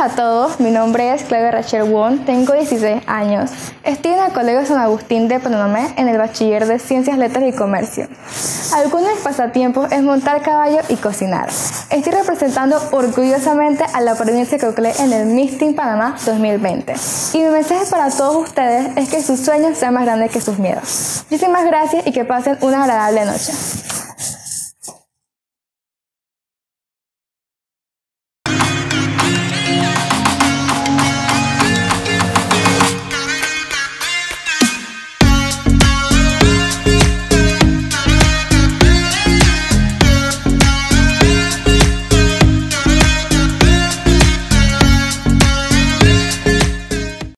a todos, mi nombre es Claudia Rachel Wong, tengo 16 años. Estudio en el Colegio San Agustín de Penonomé en el Bachiller de Ciencias, Letras y Comercio. Algunos de mis pasatiempos es montar caballo y cocinar. Estoy representando orgullosamente a la provincia de Coclé en el Miss Teen Panamá 2020. Y mi mensaje para todos ustedes es que sus sueños sean más grandes que sus miedos. Muchísimas gracias y que pasen una agradable noche.